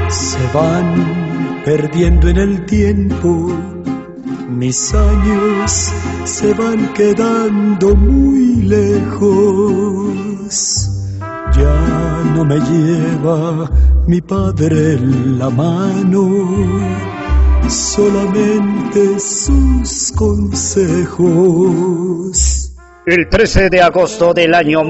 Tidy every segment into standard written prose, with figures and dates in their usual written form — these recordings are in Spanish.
Se van perdiendo en el tiempo, mis años se van quedando muy lejos. Ya no me lleva mi padre en la mano, solamente sus consejos. El 13 de agosto del año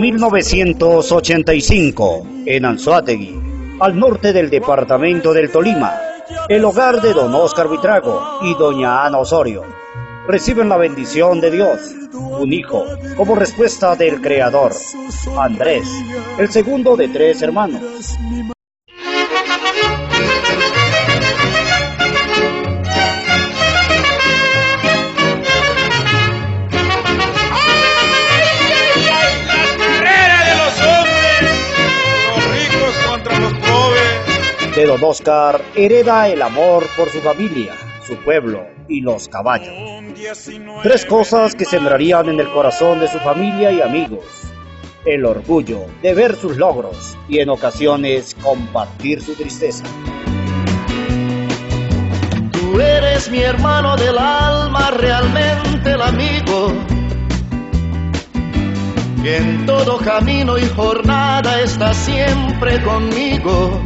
1985, en Anzoátegui, al norte del departamento del Tolima, el hogar de don Óscar Buitrago y doña Ana Osorio reciben la bendición de Dios, un hijo, como respuesta del Creador, Andrés, el segundo de 3 hermanos. De don Óscar hereda el amor por su familia, su pueblo y los caballos. 3 cosas que sembrarían en el corazón de su familia y amigos: el orgullo de ver sus logros y en ocasiones compartir su tristeza. Tú eres mi hermano del alma, realmente el amigo, que en todo camino y jornada está siempre conmigo.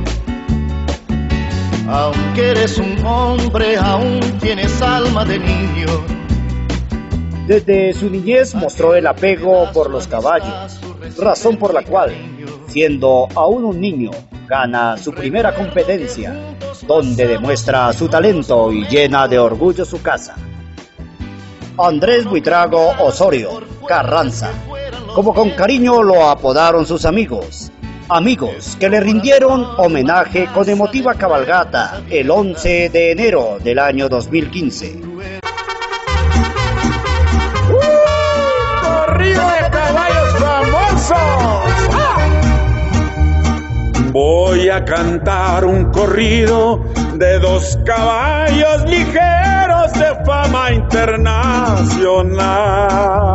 Aunque eres un hombre, aún tienes alma de niño. Desde su niñez mostró el apego por los caballos, razón por la cual, siendo aún un niño, gana su primera competencia, donde demuestra su talento y llena de orgullo su casa. Andrés Buitrago Osorio Carranza, como con cariño lo apodaron sus amigos que le rindieron homenaje con emotiva cabalgata el 11 de enero del año 2015. ¡Corrido de caballos famoso! Voy a cantar un corrido de 2 caballos ligeros de fama internacional.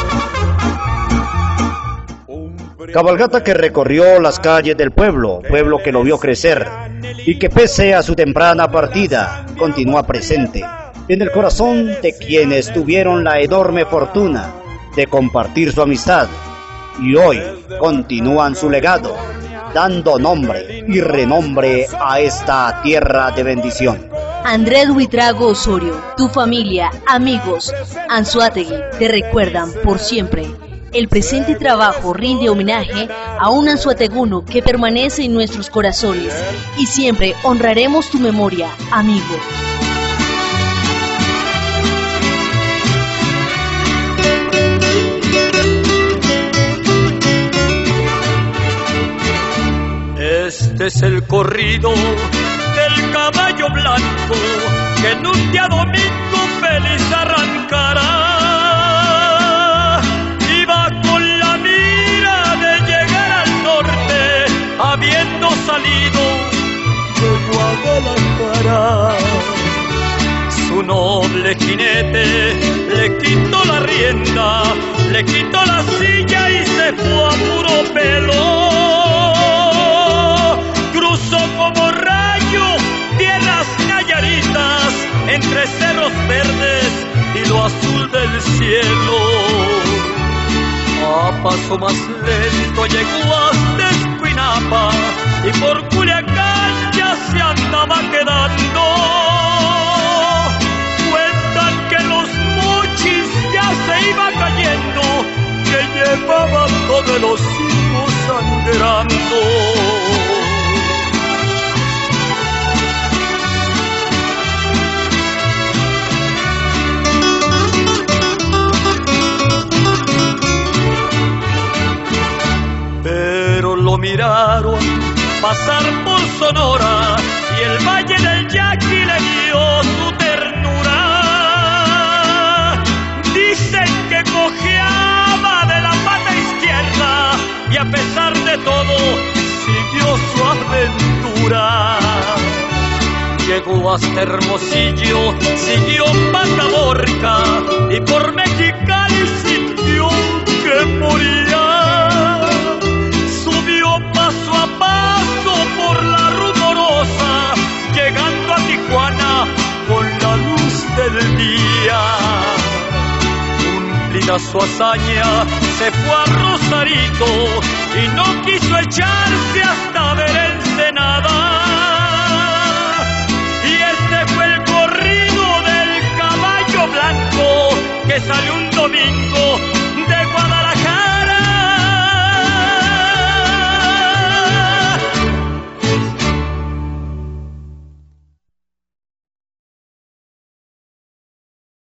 Cabalgata que recorrió las calles del pueblo que lo vio crecer y que pese a su temprana partida continúa presente en el corazón de quienes tuvieron la enorme fortuna de compartir su amistad y hoy continúan su legado, dando nombre y renombre a esta tierra de bendición. Andrés Buitrago Osorio, tu familia, amigos, Anzoátegui te recuerdan por siempre. El presente trabajo rinde homenaje a un anzoateguno que permanece en nuestros corazones y siempre honraremos tu memoria, amigo. Este es el corrido del caballo blanco que en un día domingo feliz arrancará. Habiendo salido de Guadalajara, su noble jinete le quitó la rienda, le quitó la silla y se fue a puro pelo. Cruzó como rayo tierras nayaritas, entre cerros verdes y lo azul del cielo. A paso más lento llegó hasta Escuinapa y por Culiacán ya se andaba quedando. Cuentan que los mochis ya se iba cayendo, que llevaba todos los hijos sangrando. Lo miraron pasar por Sonora y el Valle del Yaqui le dio su ternura. Dicen que cojeaba de la pata izquierda y a pesar de todo siguió su aventura. Llegó hasta Hermosillo, siguió Pataborca y por Mexicali sintió que moría. Paso a paso por la rumorosa tras su hazaña se fue a Rosarito y no quiso echarse hasta ver Ensenada. Y este fue el corrido del caballo blanco que salió